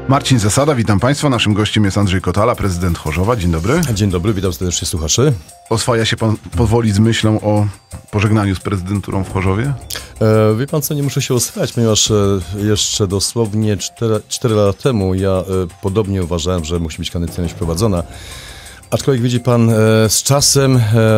Marcin Zasada, witam Państwa. Naszym gościem jest Andrzej Kotala, prezydent Chorzowa. Dzień dobry. Dzień dobry, witam serdecznie słuchaczy. Oswaja się pan powoli z myślą o pożegnaniu z prezydenturą w Chorzowie? Wie pan co, nie muszę się oswajać, ponieważ jeszcze dosłownie 4 lata temu ja podobnie uważałem, że musi być kadencja prowadzona. Aczkolwiek widzi pan, z czasem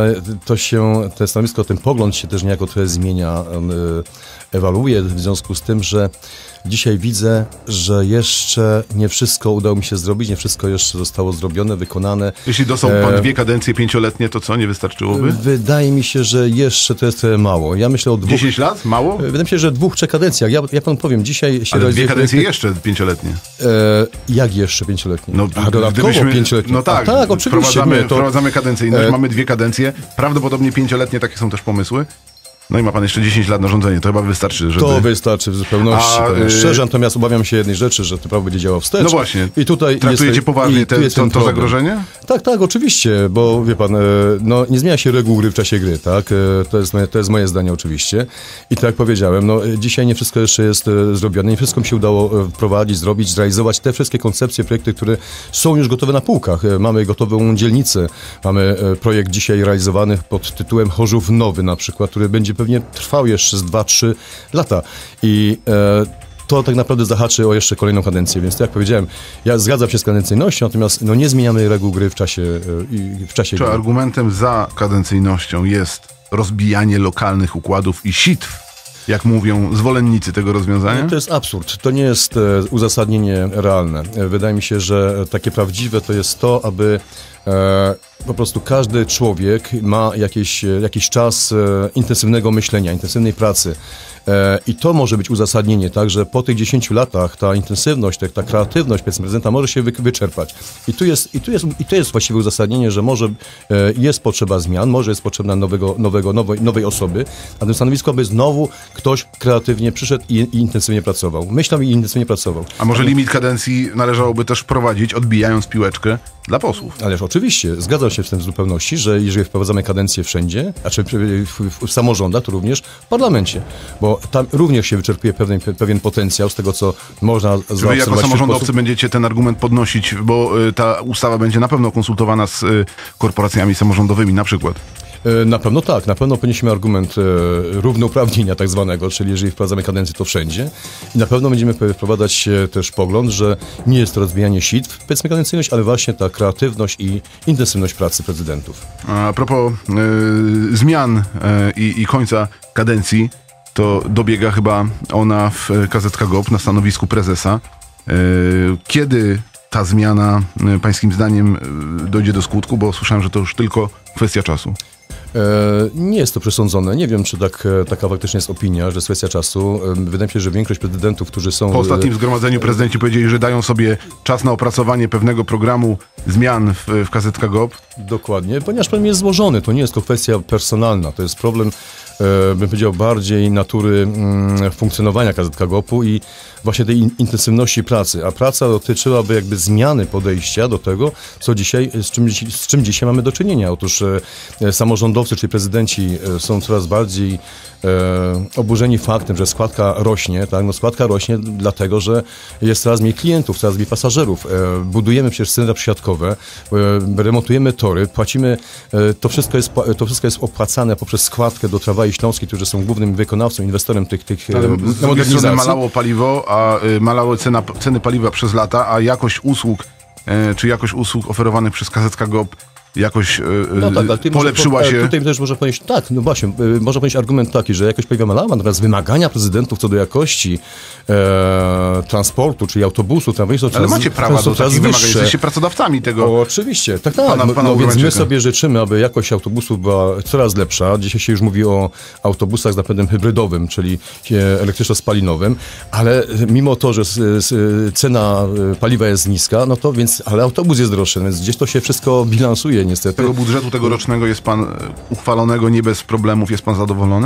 to stanowisko, ten pogląd się też niejako trochę zmienia, ewoluuje w związku z tym, że dzisiaj widzę, że jeszcze nie wszystko udało mi się zrobić, nie wszystko jeszcze zostało zrobione, wykonane. Jeśli dostał pan 2 kadencje 5-letnie, to co, nie wystarczyłoby? Wydaje mi się, że jeszcze to jest trochę mało. Ja myślę o 10 lat? Mało? Wydaje mi się, że 2-3 kadencjach. Ja panu powiem, dzisiaj się... Ale 2 kadencje jeszcze 5-letnie. Jak jeszcze 5-letnie? No, dodatkowo 5-letnie. No tak, tak oczywiście. Wprowadzamy kadencyjność, mamy 2 kadencje, prawdopodobnie 5-letnie, takie są też pomysły. No i ma pan jeszcze 10 lat na rządzenie, to chyba wystarczy, żeby... To wystarczy w zupełności, szczerze, natomiast obawiam się jednej rzeczy, że to prawo będzie działało wstecz. No właśnie, i tutaj traktujecie poważnie to zagrożenie? Tak, oczywiście, bo wie pan, no nie zmienia się reguł gry w czasie gry, tak? To jest moje zdanie oczywiście. I tak jak powiedziałem, no dzisiaj nie wszystko jeszcze jest zrobione, nie wszystko mi się udało wprowadzić, zrobić, zrealizować te wszystkie koncepcje, projekty, które są już gotowe na półkach. Mamy gotową dzielnicę, mamy projekt dzisiaj realizowany pod tytułem Chorzów Nowy na przykład, który będzie pewnie trwał jeszcze z 2-3 lata i to tak naprawdę zahaczy o jeszcze kolejną kadencję, więc tak jak powiedziałem, ja zgadzam się z kadencyjnością, natomiast no, nie zmieniamy reguł gry w czasie Czy gry. Argumentem za kadencyjnością jest rozbijanie lokalnych układów i sitw, jak mówią zwolennicy tego rozwiązania? To jest absurd, to nie jest uzasadnienie realne. Wydaje mi się, że takie prawdziwe to jest to, aby po prostu każdy człowiek ma jakiś czas intensywnego myślenia, intensywnej pracy. I to może być uzasadnienie, tak, że po tych 10 latach ta intensywność, ta kreatywność prezydenta może się wyczerpać. I to jest właściwe uzasadnienie, że może jest potrzeba zmian, może jest potrzebna nowej osoby, a na tym stanowisku, aby znowu ktoś kreatywnie przyszedł i intensywnie pracował. Myślał i intensywnie pracował. A może limit kadencji należałoby też wprowadzić, odbijając piłeczkę dla posłów? Ależ oczywiście, zgadzam się w tym w zupełności, że jeżeli wprowadzamy kadencję wszędzie, znaczy w samorządach, to również w parlamencie, bo tam również się wyczerpuje pewien potencjał z tego, co można zaobserwować. Wy jako samorządowcy będziecie ten argument podnosić, bo ta ustawa będzie na pewno konsultowana z korporacjami samorządowymi na przykład. Na pewno tak, na pewno podniesiemy argument równouprawnienia tak zwanego, czyli jeżeli wprowadzamy kadencję, to wszędzie. I na pewno będziemy wprowadzać też pogląd, że nie jest to rozwijanie sitw, powiedzmy kadencyjność, ale właśnie ta kreatywność i intensywność pracy prezydentów. A propos zmian i końca kadencji, to dobiega chyba ona w KZK-GOP na stanowisku prezesa. Kiedy ta zmiana pańskim zdaniem dojdzie do skutku? Bo słyszałem, że to już tylko kwestia czasu. Nie jest to przesądzone. Nie wiem, czy taka faktycznie jest opinia, że jest kwestia czasu. Wydaje mi się, że większość prezydentów, którzy są... Po ostatnim zgromadzeniu prezydenci powiedzieli, że dają sobie czas na opracowanie pewnego programu zmian w KZK-GOP. Dokładnie, ponieważ problem jest złożony. To nie jest to kwestia personalna. To jest problem, bym powiedział, bardziej natury funkcjonowania KZK-GOP-u i właśnie tej intensywności pracy. A praca dotyczyłaby jakby zmiany podejścia do tego, co dzisiaj, z czym dzisiaj mamy do czynienia. Otóż samorządowcy, czyli prezydenci są coraz bardziej oburzeni faktem, że składka rośnie. Tak? No, składka rośnie dlatego, że jest coraz mniej klientów, coraz mniej pasażerów. Budujemy przecież centra przesiadkowe, remontujemy tory, płacimy, to wszystko jest opłacane poprzez składkę do Tramwaji Śląskiej, którzy są głównym wykonawcą, inwestorem tych modernizacji. Malało paliwo, a malały ceny paliwa przez lata, a jakość usług, czy jakość usług oferowanych przez KZK-GOP jakoś polepszyła się. Tutaj też można powiedzieć, tak, no właśnie, można powiedzieć argument taki, że jakość paliwa malała, natomiast wymagania prezydentów co do jakości transportu, czyli autobusu, ale macie prawa do takich wymagań, jesteście pracodawcami tego. Oczywiście, tak. Więc my sobie życzymy, aby jakość autobusów była coraz lepsza. Dzisiaj się już mówi o autobusach z napędem hybrydowym, czyli elektryczno-spalinowym, ale mimo to, że cena paliwa jest niska, no to ale autobus jest droższy, więc gdzieś to się wszystko bilansuje niestety. Z tego budżetu tegorocznego jest pan uchwalonego nie bez problemów, jest pan zadowolony?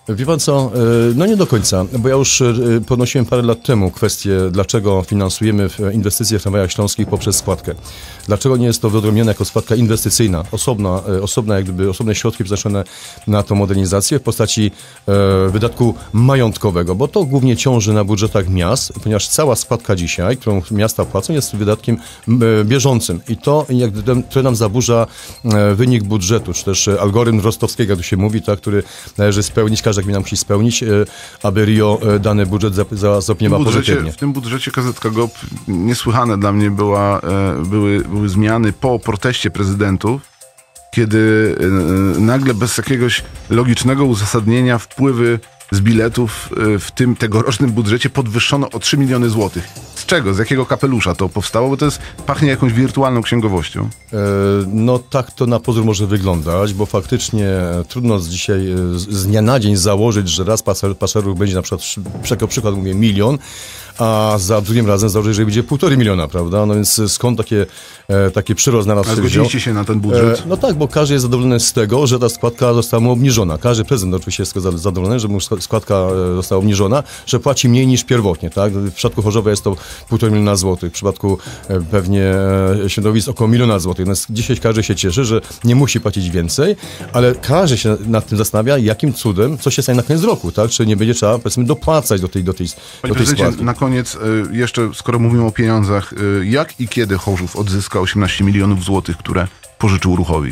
Wie pan co, no nie do końca, bo ja już podnosiłem parę lat temu kwestię, dlaczego finansujemy inwestycje w tramwajach śląskich poprzez składkę. Dlaczego nie jest to wyodrębnione jako składka inwestycyjna, osobne środki przeznaczone na tą modernizację w postaci wydatku majątkowego, bo to głównie ciąży na budżetach miast, ponieważ cała składka dzisiaj, którą miasta płacą, jest wydatkiem bieżącym i to nam zaburza wynik budżetu, czy też algorytm Rostowskiego, jak tu się mówi, tak, który należy spełnić, każda gmina musi spełnić, aby RIO dany budżet zaopiniował pozytywnie. W tym budżecie KZKGOP niesłychane dla mnie były zmiany po proteście prezydentów, kiedy nagle bez jakiegoś logicznego uzasadnienia wpływy z biletów w tym tegorocznym budżecie podwyższono o 3 miliony złotych. Z czego? Z jakiego kapelusza to powstało? Bo to pachnie jakąś wirtualną księgowością. No tak to na pozór może wyglądać, bo faktycznie trudno dzisiaj z dnia na dzień założyć, że raz pasażerów będzie na przykład mówię 1 milion, a za drugim razem założyć, że będzie 1,5 miliona, prawda? No więc skąd taki przyrost na nas się wziął? Zgodziliście się na ten budżet? No tak, bo każdy jest zadowolony z tego, że ta składka została mu obniżona. Każdy prezydent oczywiście jest zadowolony, że mu składka została obniżona, że płaci mniej niż pierwotnie, tak? W przypadku Chorzowa jest to 1,5 miliona złotych, w przypadku pewnie środowisk około 1 miliona złotych. Więc dzisiaj każdy się cieszy, że nie musi płacić więcej, ale każdy się nad tym zastanawia, jakim cudem, co się stanie na koniec roku, tak? Czy nie będzie trzeba, powiedzmy, dopłacać do tej składki. Na koniec, jeszcze skoro mówimy o pieniądzach, jak i kiedy Chorzów odzyska 18 milionów złotych, które pożyczył Ruchowi?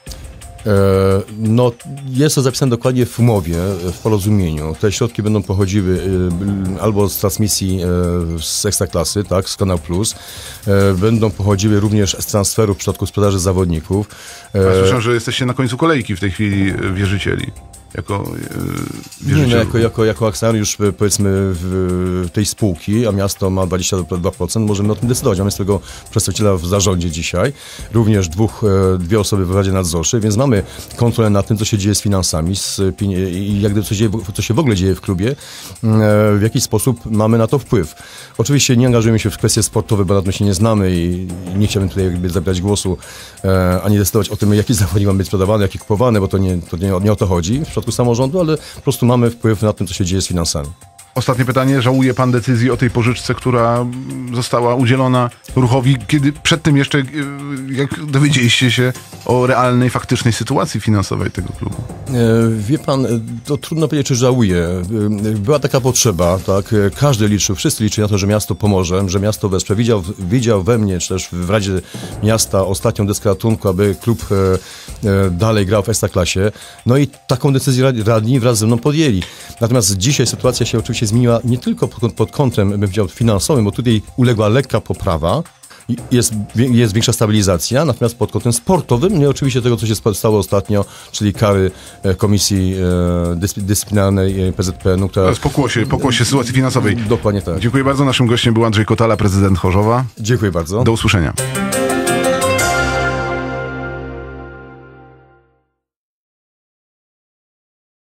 No, jest to zapisane dokładnie w umowie, w porozumieniu. Te środki będą pochodziły albo z transmisji z Ekstraklasy, tak, z Kanał Plus. Będą pochodziły również z transferu w przypadku sprzedaży zawodników. Ja słyszę, że jesteście na końcu kolejki w tej chwili wierzycieli. Jako akcjonariusz, powiedzmy, w tej spółki, a miasto ma 22%, możemy o tym decydować. Mamy swojego przedstawiciela w zarządzie dzisiaj, również dwie osoby w Radzie Nadzorczej, więc mamy kontrolę nad tym, co się dzieje z finansami i jak gdyby co się w ogóle dzieje w klubie, w jaki sposób mamy na to wpływ. Oczywiście nie angażujemy się w kwestie sportowe, bo na tym się nie znamy i nie chciałbym tutaj jakby zabierać głosu, ani decydować o tym, jaki zawodnik ma być sprzedawany, jaki kupowany, bo to nie o to chodzi w przypadku samorządu, ale po prostu mamy wpływ na tym, co się dzieje z finansami. Ostatnie pytanie. Żałuje pan decyzji o tej pożyczce, która została udzielona Ruchowi, kiedy przedtem jeszcze, jak dowiedzieliście się o realnej, faktycznej sytuacji finansowej tego klubu? Wie pan, to trudno powiedzieć, czy żałuję. Była taka potrzeba, tak? Każdy liczył, wszyscy liczyli na to, że miasto pomoże, że miasto wesprze. Widział we mnie, czy też w Radzie Miasta ostatnią deskę ratunku, aby klub dalej grał w Ekstraklasie. No i taką decyzję radni wraz ze mną podjęli. Natomiast dzisiaj sytuacja się oczywiście zmieniła nie tylko pod kątem, bym powiedział, finansowym, bo tutaj uległa lekka poprawa, jest większa stabilizacja, natomiast pod kątem sportowym, nie oczywiście tego, co się stało ostatnio, czyli kary Komisji Dyscyplinarnej PZPN-u, która... Pokłosie sytuacji finansowej. Dokładnie tak. Dziękuję bardzo. Naszym gościem był Andrzej Kotala, prezydent Chorzowa. Dziękuję bardzo. Do usłyszenia.